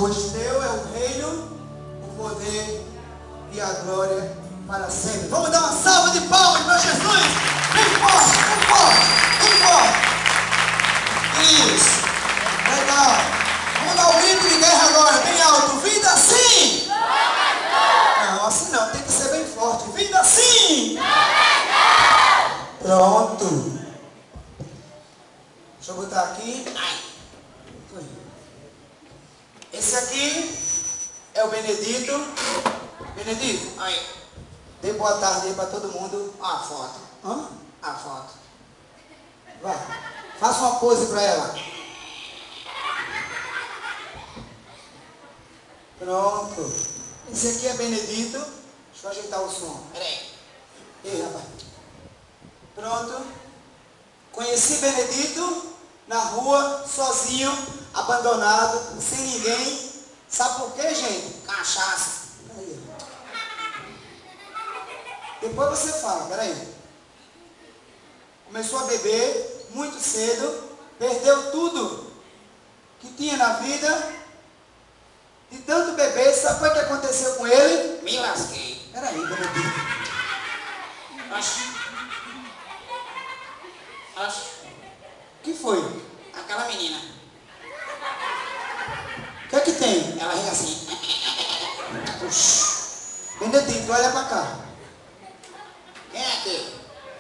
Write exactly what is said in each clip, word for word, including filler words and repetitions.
Pois teu é o reino, o poder e a glória para sempre. Vamos dar uma salva de palmas para Jesus. Bem forte, bem forte, bem forte. Isso. Legal. Vamos dar um grito de guerra agora, bem alto. Vida sim! Não, assim não, tem que ser bem forte. Vida sim! Pronto. Deixa eu botar aqui. Foi. Esse aqui é o Benedito. Benedito, aí. Dê boa tarde aí para todo mundo. Ó a foto. Hã? A foto. Vai. Faça uma pose para ela. Pronto. Esse aqui é Benedito. Deixa eu ajeitar o som. Peraí. Ei, rapaz. Pronto. Conheci Benedito na rua, sozinho, abandonado, sem ninguém. Sabe por quê, gente? Cachaça. Peraí. Depois você fala, peraí. Começou a beber muito cedo, perdeu tudo que tinha na vida. De tanto beber, sabe o que aconteceu com ele? Me lasquei. Peraí, Benedito. Oxi. Oxi. O que foi? Aquela menina. O que é que tem? Ela ri assim. Oxi. Benedito, olha pra cá. Quem é aquele?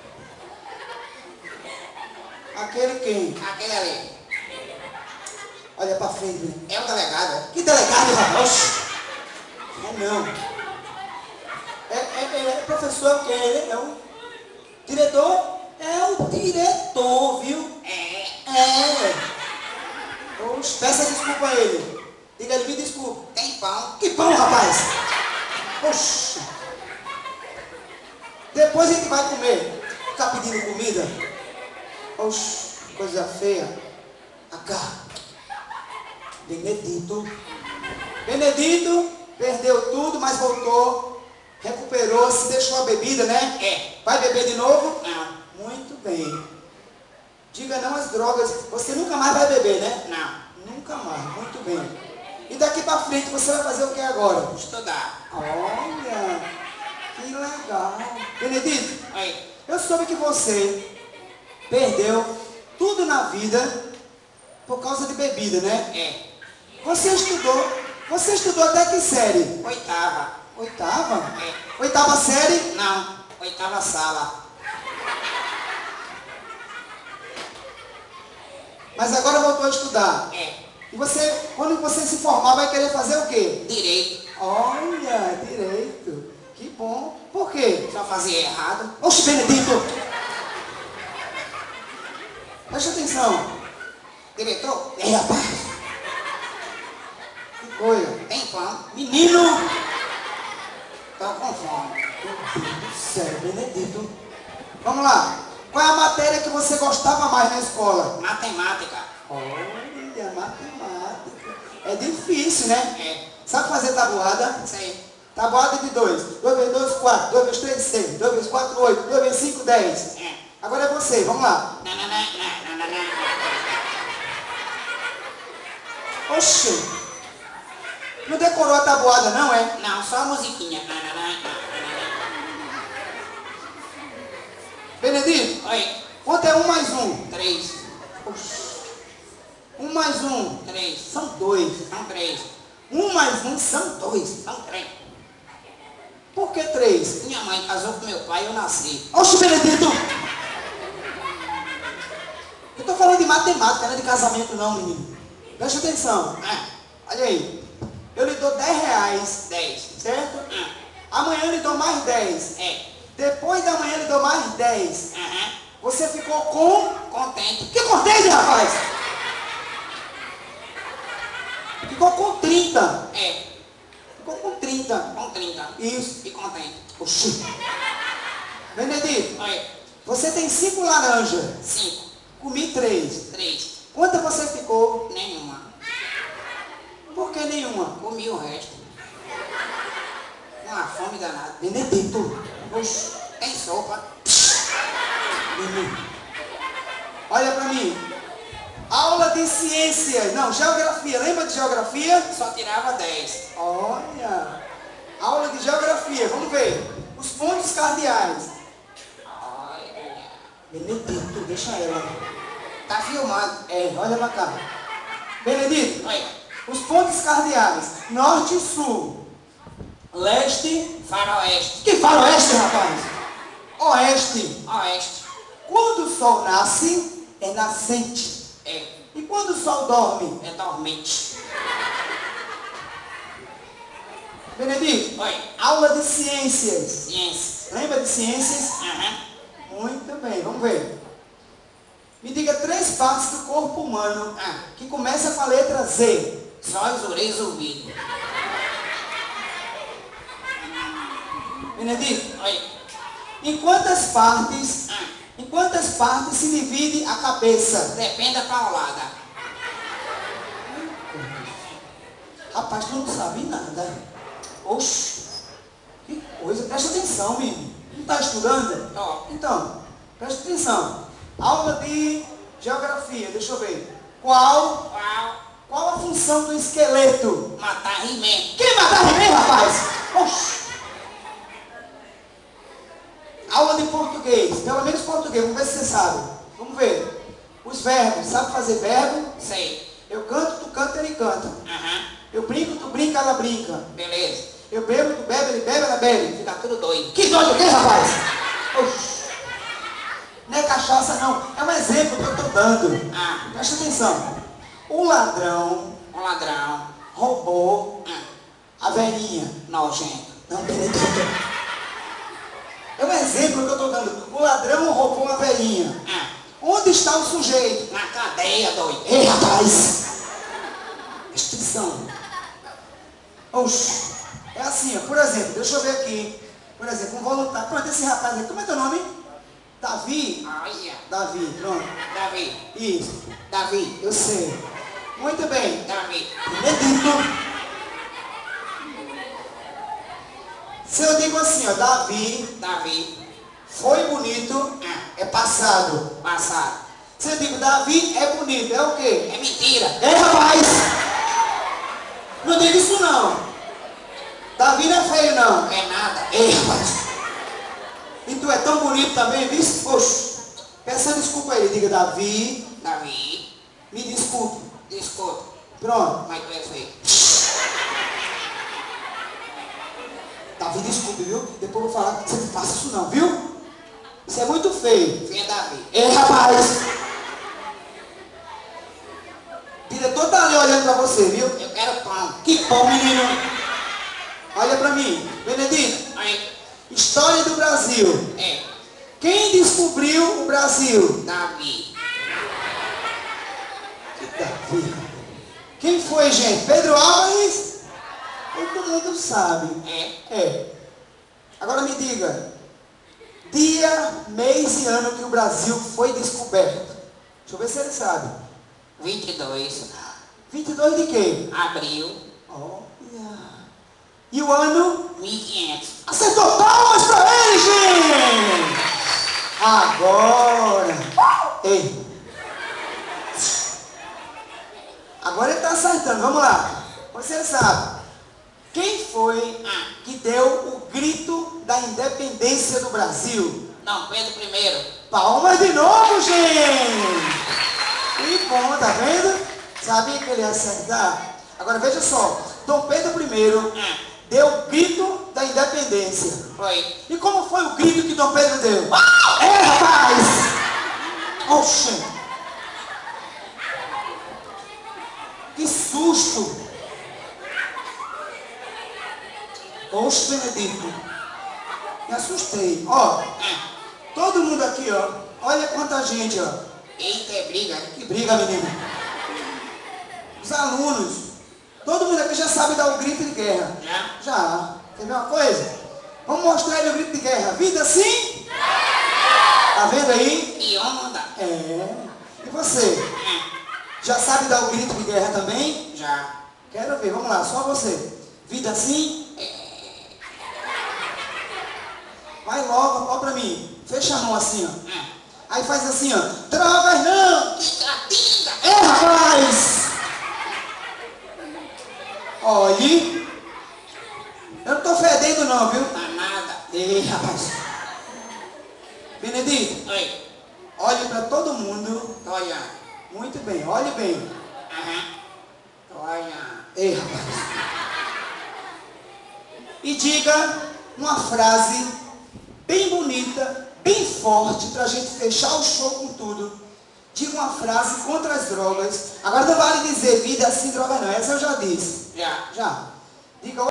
Aquele quem? Aquele ali. Olha pra frente. É o delegado. Que delegado, rapaz? É não. É, é, é, é professor o quê? Ele é o diretor? É o diretor, viu? É. É. Oxe, peça desculpa a ele. Diga ele, me desculpa. Tem pão. Que pão, rapaz? Oxe. Depois a gente vai comer. Ficar pedindo comida. Oxe, coisa feia. Acá. Benedito. Benedito perdeu tudo, mas voltou. Recuperou, se deixou a bebida, né? É. Vai beber de novo? Não. Muito bem. Diga não às drogas. Você nunca mais vai beber, né? Não. Nunca mais. Muito bem. E daqui pra frente você vai fazer o que agora? Estudar. Olha, que legal. Benedito, oi. Eu soube que você perdeu tudo na vida por causa de bebida, né? É. Você estudou, você estudou até que série? Oitava. Oitava? É. Oitava série? Não, oitava sala. Mas agora voltou a estudar. É. E você, quando você se formar, vai querer fazer o quê? Direito. Olha, direito. Que bom. Por quê? Já fazia errado. Oxe, Benedito. Preste atenção. Diretor? É, rapaz. Que coisa. Tem pão. Menino. Tô com fome. Meu Deus do céu, Benedito. Vamos lá. Qual é a matéria que você gostava mais na escola? Matemática. Olha, matemática. É difícil, né? É. Sabe fazer tabuada? Sei. Tabuada de dois. dois vezes dois, quatro. dois vezes três, seis. dois vezes quatro, oito. dois vezes cinco, dez. É. Agora é você. Vamos lá. Oxe. Não decorou a tabuada, não é? Não, só a musiquinha. Benedito? Oi. Quanto é um mais um? Três. Oxi. Um mais um? Três. São dois. São três. Um mais um são dois. São três. Por que três? Minha mãe casou com meu pai e eu nasci. Oxe, Benedito! Eu tô falando de matemática, não é de casamento não, menino. Preste atenção. Ah. Olha aí. Eu lhe dou dez reais. dez. Certo? Ah. Amanhã eu lhe dou mais dez. É. Depois da manhã eu lhe dou mais dez. Uhum. Você ficou com? Contente. Que contente, rapaz? Ficou com trinta. É. Ficou com trinta. Com trinta. Isso. E contente. Oxi. Benedito. Oi. Você tem cinco laranjas. Cinco. Comi três. Três. Quantas você ficou? Nenhuma. Por que nenhuma? Comi o resto. Uma fome danada. Benedito. Oxi. Tem sopa. Menino. Olha pra mim. Aula de ciências. Não, geografia. Lembra de geografia? Só tirava dez. Olha. Aula de geografia. Vamos ver. Os pontos cardeais. Olha. Benedito, deixa ela. Tá filmando. É, olha pra cá. Benedito. Oi. Os pontos cardeais. Norte e sul. Leste. Faroeste. Que faroeste, rapaz? Oeste. Oeste. Quando o sol nasce, é nascente. É. E quando o sol dorme? É dormente. Benedito, Oi. aula de ciências. Ciência. Lembra de ciências? Aham. Muito bem, vamos ver. Me diga três partes do corpo humano Ah. que começa com a letra Z. Olhos, orelhas, ouvido. Benedito, Oi. em quantas partes, Ah. em quantas partes se divide a cabeça? Depende da paulada. Rapaz, tu não sabe nada. Oxe, que coisa, presta atenção, menino. Não está estudando? Ó. Então, presta atenção. Aula de geografia, deixa eu ver. Qual, Qual? qual a função do esqueleto? Matar He-Man. Quem matar He-Man, rapaz? Oxe. Aula de português, pelo menos português, vamos ver se você sabe. Vamos ver. Os verbos, sabe fazer verbo? Sei. Eu canto, tu canta, ele canta. Aham. Eu brinco, tu brinca, ela brinca. Beleza. Eu bebo, tu bebe, ele bebe, ela bebe. Fica tudo doido. Que doido o quê, rapaz? Oxi. Não é cachaça, não. É um exemplo que eu estou dando. Ah. Presta atenção. O ladrão Um ladrão. roubou Ah. a velhinha. Nojento. Não, Benedito. É um exemplo que eu estou dando. O ladrão roubou a velhinha. Ah. Onde está o sujeito? Na cadeia, doido. Ei, rapaz. Presta atenção. Oxi. É assim, ó. Por exemplo, deixa eu ver aqui. Por exemplo, um voluntário. Pronto, esse rapaz aqui. Como é teu nome? Davi? Olha. Davi, pronto. Davi. Isso. Davi. Eu sei. Muito bem. Davi. Benedito. Se eu digo assim, ó, Davi Davi. foi bonito, Ah. é passado. Passado. Se eu digo Davi é bonito, é o quê? É mentira. É, rapaz! Não diga isso não. Davi não é feio, não. É nada. Ei, rapaz. E tu é tão bonito também, viu? Oxe. Peça desculpa aí, diga Davi, Davi. me desculpe. Desculpa. Pronto. Mas tu é feio. Davi, desculpe, viu? Depois eu vou falar que você não faça isso não, viu? Isso é muito feio. Filha Davi. Ei, rapaz! O diretor tá ali olhando pra você, viu? Eu quero pão. Que bom, menino! Olha pra mim. Benedito, Aí. história do Brasil. É. Quem descobriu o Brasil? Davi. Que Davi. Quem foi, gente? Pedro Álvares? Todo mundo sabe. É. É. Agora me diga. Dia, mês e ano que o Brasil foi descoberto. Deixa eu ver se ele sabe. vinte e dois. vinte e dois de quê? Abril. Olha. E o ano? mil e quinhentos. Acertou, palmas pra ele, gente! Agora. Ei. Agora ele está acertando. Vamos lá. Você sabe. Quem foi Ah. que deu o grito da independência do Brasil? Não, Pedro I. Palmas de novo, gente! Que bom, tá vendo? Sabia que ele ia acertar? Agora veja só. Dom Pedro I Ah. deu o grito da independência. Foi. E como foi o grito que Dom Pedro deu? É, rapaz! Oxe! Que susto! Oxe, Benedito! Me assustei. Ó, Ah. todo mundo aqui, ó. Olha quanta gente, ó. Eita, é briga. Que briga, menino. Os alunos. Todo mundo aqui já sabe dar o grito de guerra. Já? Já. Quer ver uma coisa? Vamos mostrar ele o grito de guerra. Vida sim? Tá vendo aí? E onda. É. E você? Ah. Já sabe dar o grito de guerra também? Já. Quero ver, vamos lá, só você. Vida assim? Vai logo, ó pra mim. Fecha a mão assim, ó. Ah. Aí faz assim, ó. Trovas não! Tica-tica. É, Ei, rapaz! Olhe. Eu não tô fedendo não, viu? Tá nada. Ei, rapaz. Benedito, Oi. olhe para todo mundo. Tô olhando. Muito bem, olhe bem. Aham. Tô olhando. Ei, rapaz. E diga uma frase bem bonita, bem forte, para a gente fechar o show com tudo. Diga uma frase contra as drogas. Agora não vale dizer vida assim, droga não. Essa eu já disse. Já. Já. Diga